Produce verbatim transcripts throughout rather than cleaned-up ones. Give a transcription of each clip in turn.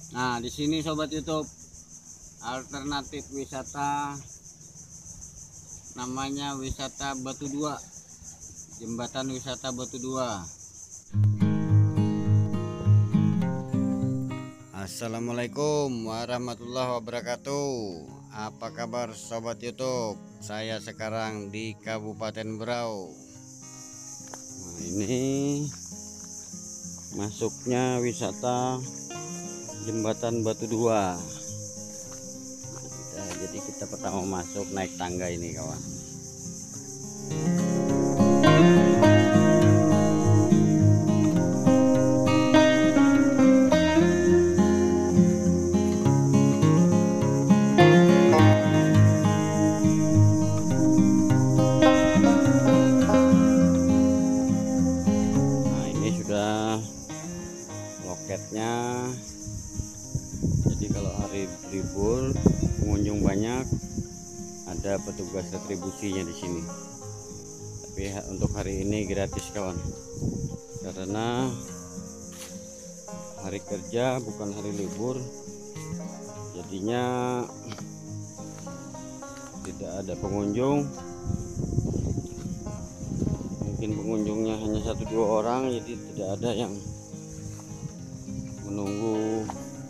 Nah, di sini sobat YouTube, alternatif wisata namanya wisata Batu Dua, jembatan wisata Batu Dua. Assalamualaikum warahmatullahi wabarakatuh. Apa kabar sobat YouTube? Saya sekarang di Kabupaten Berau. Nah, ini masuknya wisata jembatan Batu Dua. Nah, jadi kita pertama masuk naik tangga ini kawan. Nah, ini sudah loketnya. Jadi kalau hari libur pengunjung banyak, ada petugas retribusinya di sini. Tapi untuk hari ini gratis kawan, karena hari kerja bukan hari libur, jadinya tidak ada pengunjung. Mungkin pengunjungnya hanya satu dua orang, jadi tidak ada yang menunggu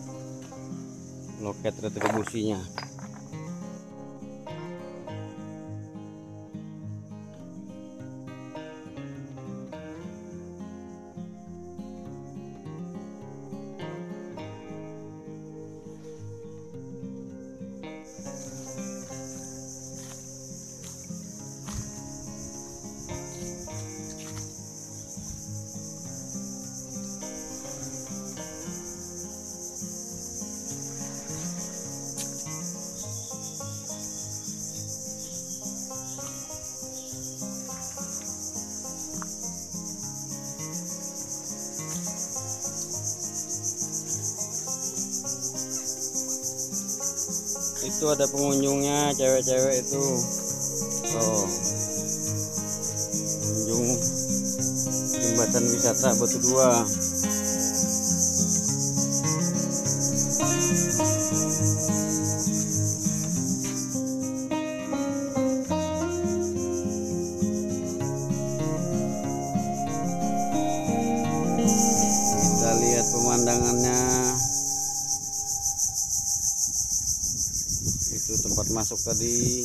loket retribusinya. Itu ada pengunjungnya, cewek-cewek itu. Oh, pengunjung jembatan wisata Batu Dua. Kita lihat pemandangannya. Itu tempat masuk tadi.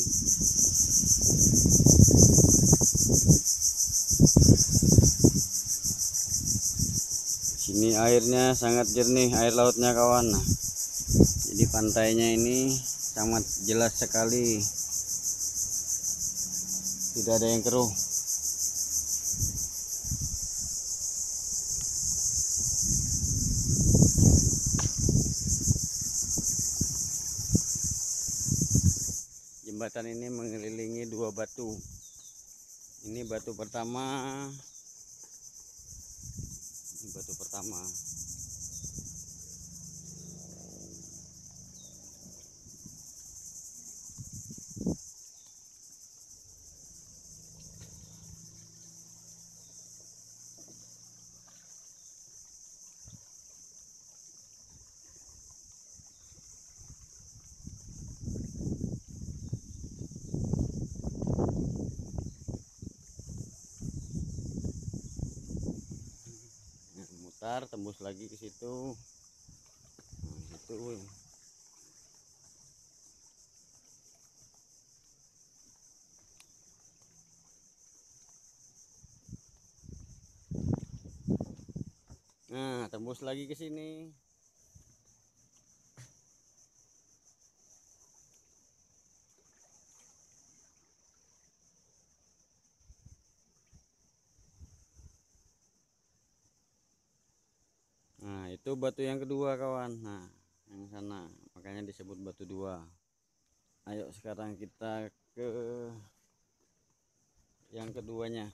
Sini airnya sangat jernih, air lautnya kawan. Nah, jadi pantainya ini sangat jelas sekali, tidak ada yang keruh. Jembatan ini mengelilingi dua batu. Ini batu pertama. Ini batu pertama. Tembus lagi ke situ. Nah, itu nah tembus lagi ke sini. Nah, itu batu yang kedua kawan. Nah, yang sana makanya disebut Batu Dua. Ayo sekarang kita ke yang keduanya.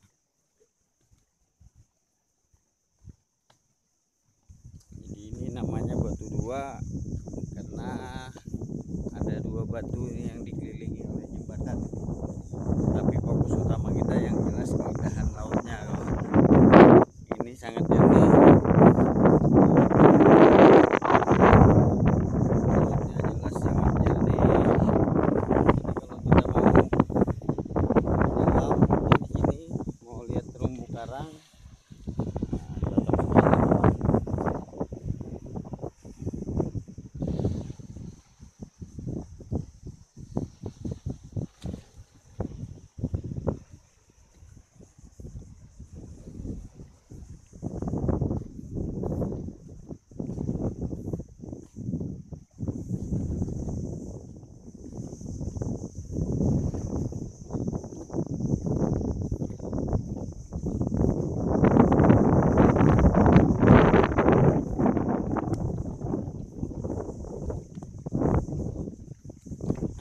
Jadi ini namanya Batu Dua karena ada dua batu yang dikelilingi oleh jembatan. Tapi fokus utama kita yang jelas keindahan lautnya kawan. Ini sangat jernih.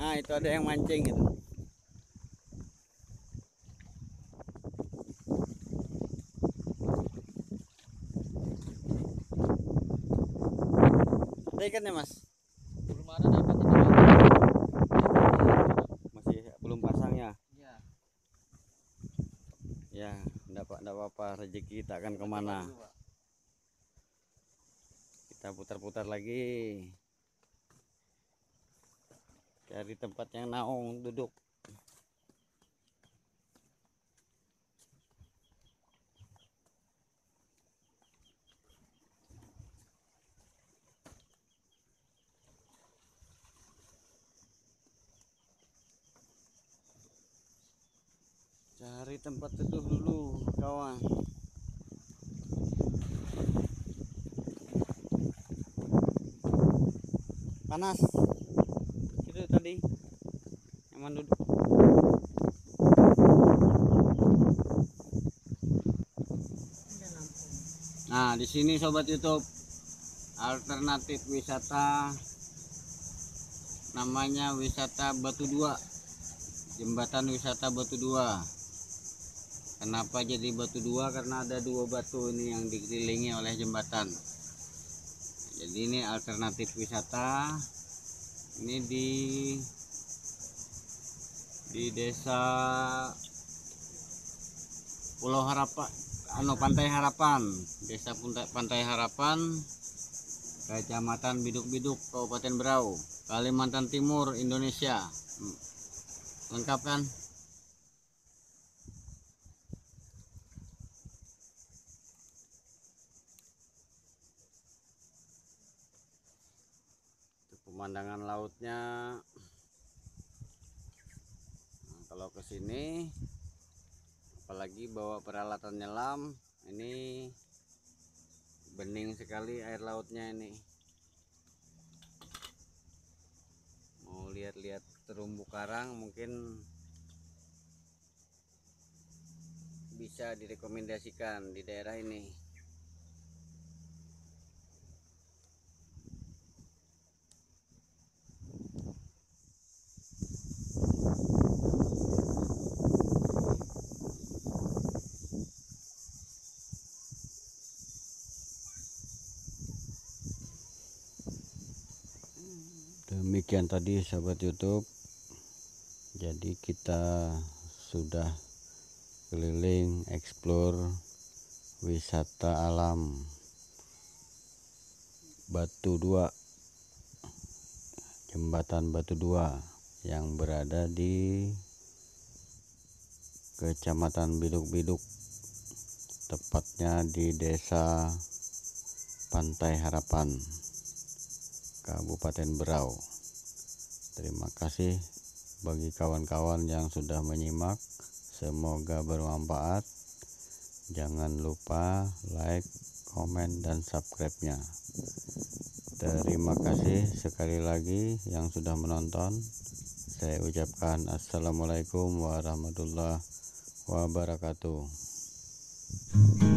Nah, itu ada yang mancing itu. Ada ikannya, Mas? Belum ada dapat ini. Masih belum pasangnya. Iya. Ya, enggak Pak, enggak apa-apa, rezeki kita akan kemana. Kita putar-putar lagi. Cari tempat yang naung duduk. Cari tempat teduh dulu, kawan. Panas. Itu tadi nyaman duduk. Nah, di sini sobat YouTube, alternatif wisata namanya wisata Batu Dua. Jembatan wisata Batu Dua. Kenapa jadi Batu Dua? Karena ada dua batu ini yang dikelilingi oleh jembatan. Jadi ini alternatif wisata. Ini di di desa Pulau Harapan, anu Pantai Harapan, desa Pantai Harapan, Kecamatan Biduk-Biduk, Kabupaten Berau, Kalimantan Timur, Indonesia. Lengkap kan? Pemandangan lautnya. Nah, kalau ke sini apalagi bawa peralatan nyelam, ini bening sekali air lautnya ini. Mau lihat-lihat terumbu karang mungkin bisa direkomendasikan di daerah ini. Demikian tadi sahabat YouTube, jadi kita sudah keliling explore wisata alam Batu Dua, jembatan Batu Dua yang berada di Kecamatan Biduk-Biduk, tepatnya di desa Pantai Harapan, Kabupaten Berau. Terima kasih bagi kawan-kawan yang sudah menyimak, semoga bermanfaat. Jangan lupa like, komen, dan subscribe-nya. Terima kasih sekali lagi yang sudah menonton. Saya ucapkan assalamualaikum warahmatullahi wabarakatuh.